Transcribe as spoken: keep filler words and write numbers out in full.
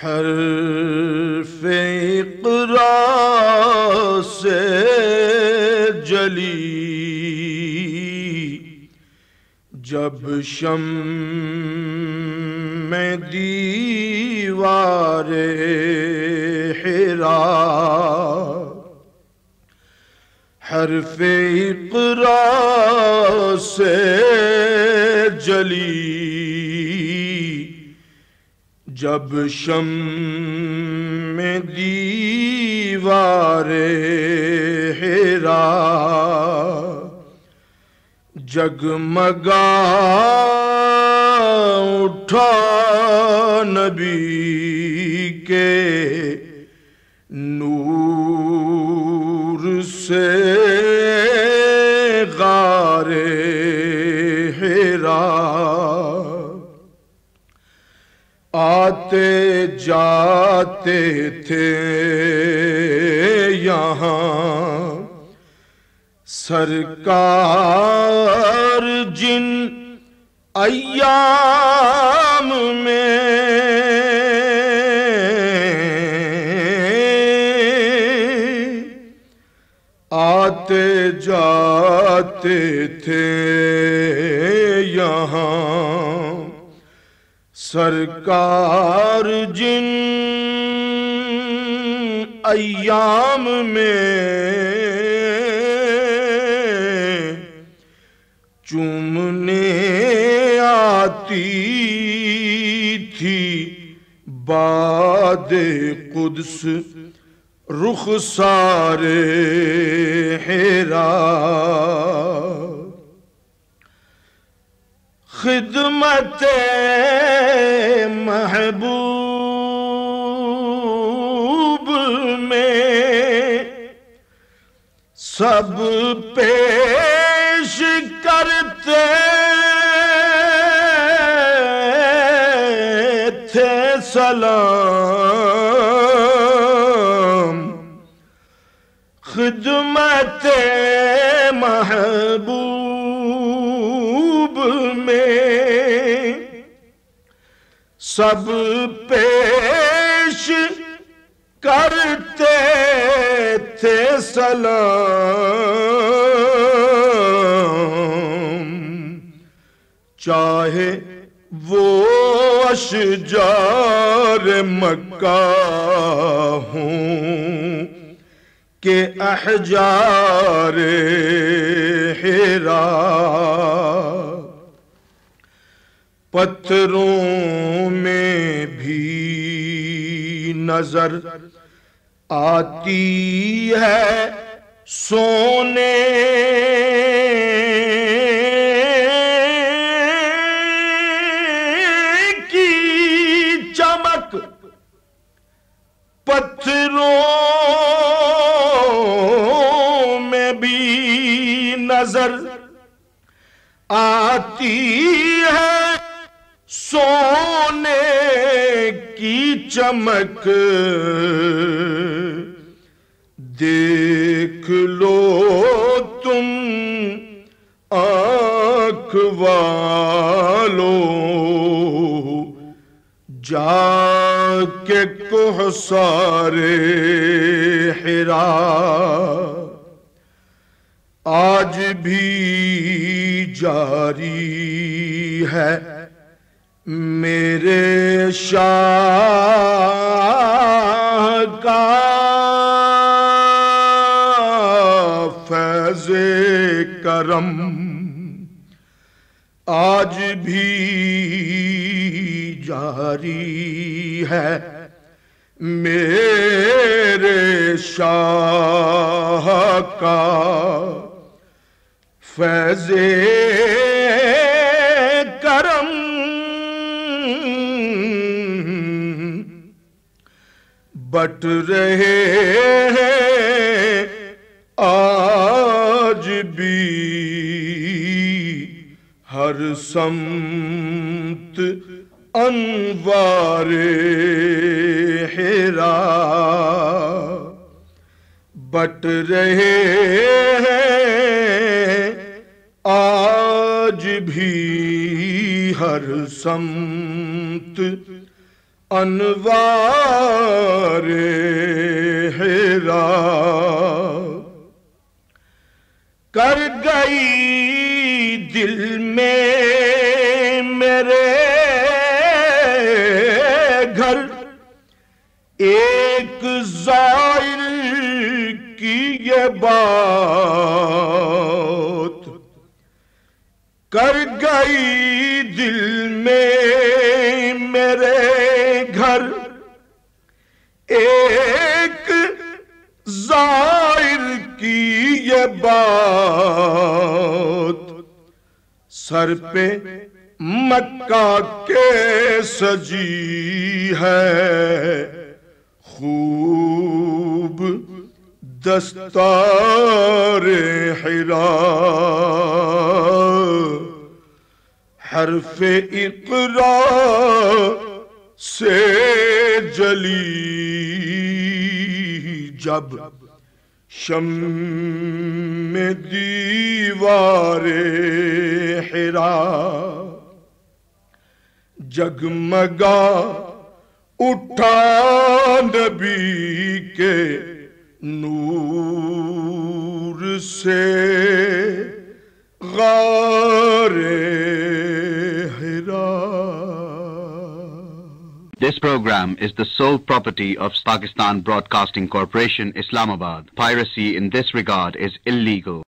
حرف اقرا سے جلی جب شمع دیوار حرا، حرف اقرا سے جلی جب شمع دیوار حرا، جگمگا اٹھا نبی کے نور سے غار حرا، آتے جاتے تھے یہاں سرکار جن ایام میں، آتے جاتے تھے یہاں سرکار جن ایام میں، چومنے آتی تھی باد قدس رخسار حرا، خدمت محبوب میں سب پیش کرتے تھے سلام، خدمت محبوب میں سب پیش کرتے تھے سلام، چاہے وہ اشجار مکہ ہوں کہ احجار حرا، پتھروں میں بھی نظر آتی ہے سونے کی چمک، پتھروں میں بھی نظر آتی ہے سونے کی چمک، دیکھ لو تم آنکھ والو جا کے کوثر حرا، آج بھی جاری ہے میرے شاہ کا فیض کرم، آج بھی جاری ہے میرے شاہ کا فیض کرم، بٹ رہے ہیں آج بھی ہر سمت انوار حرا، بٹ رہے ہیں آج بھی ہر سمت انوار حرا کر گئی دل میں میرے گھر ایک زائر کی یہ بات کر گئی دل میں میرے گھر ایک زائر کی یہ بات سر پہ مکہ کے سجی ہے خوب دستار حرا حرف اقرا سے جلی جب شمع دیوار حرا جگمگا اٹھا نبی کے نور سے غار حرا. This program is the sole property of Pakistan Broadcasting Corporation, Islamabad. Piracy in this regard is illegal.